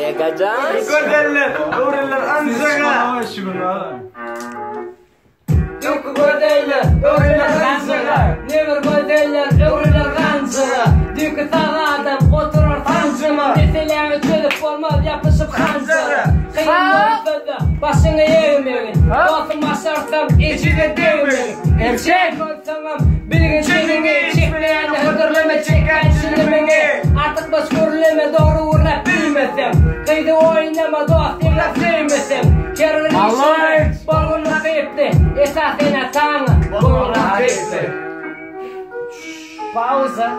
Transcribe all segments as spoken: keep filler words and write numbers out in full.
Yakacan. Gödeller, doğrular ansaga. Yok gödeller, doğrular ansaga. Never gödeller, doğrular ansaga. Dükü tağı adam oturur tancıma. Deselerine çölüp olmaz yapışıp kansaga. Kıyımlar fıda, başını yeğmeyin. Dostum başarsam içi de değmeyin. Erkek olsanım bilgin çelini. Çekmeyeni hıdırleme çeken çilimini. Artık baş görüleme doğru uğruna bilmesem. Kıydı oynama dostum laf sevmesem. Kerrin işini balonla kıyıptı. Esasına sana balonla kıyıptı. Pauza.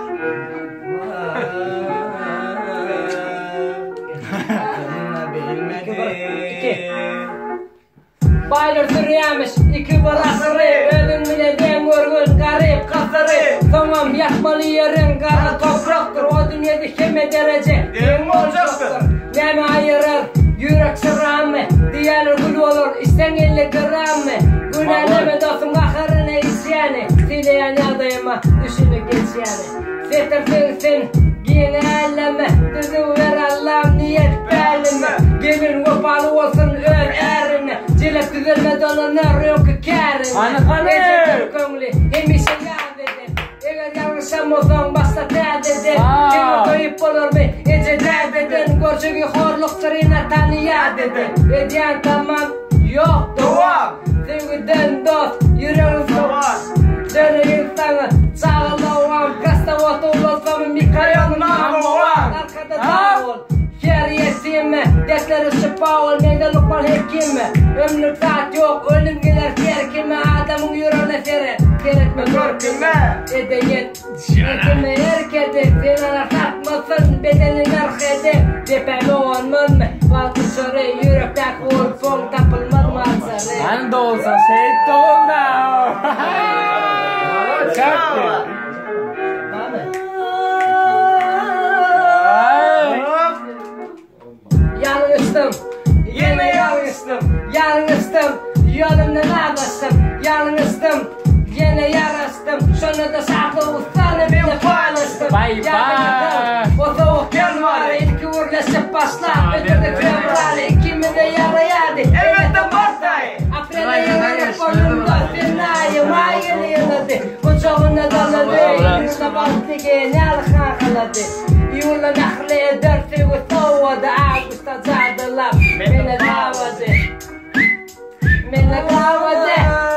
Baylar sürüyemiş iki bırakırı. Ölüm bile den görgün garip kasırı. Tamam yakmalı yerin kara topraktır. O dünyada kime derece den olacaktır. Nemi ayırır yürek sıram mı? Diğerler gül olur isten elli gram mı? Günelleme dostum ahırına isyani. Sileyen yadayıma düşünü geçyani. Setir sen yine elleme. Düzü ver Allah'ım niyet belime. Gelin vefalı olsun öl erine. Cilep güzelme dolanır yok kârine. Anı Ecedir köngli hemişe yad edin. Eğer yanlışam olsan başta dert edin. Kimi koyup olur mu ece dert edin. Görçüğü horluktur yine tanıyad edin. Ediyen tamam yok devam. Sevgiden dost yüreğin soğan. Dönü insanı çağılavam. Kasta otu olsamın bir kayanın namıvan. Arkada dağıl yer yesime. Desleri şifa ol meydan lokman hekime. Ömrüm saat yok ölüm gelir terkime. Adamın yüreğine serer gerekme görküme. Edeyin ekime erkedi. Senalar satmasın bedenin arkede. Depeli olman mı? Vatı şöre yürekten ol son tapılmaz mı atsarı? Ben de olsa şehit de ol da. Kalktı. Yanlıştım, yine yanlıştım, yanlıştım, yolumdan ağlaştım, yanlıştım, yine yarastım, şunu da saklı ustanı bile paylaştım. Bye bye. O soğuk yanvarı ilki uğurlaşıp başlar, bitirdi fevral, ikimi de yarayadı, evet de Mart'ay. Aprel'e yarayarak kolumda finayı, mayını yıladı, uçağına daladı, yürüne bastı ki ne alkan kaladı. Yula nakhli درسي وسود عاد واستزاد اللف من العوده من العوده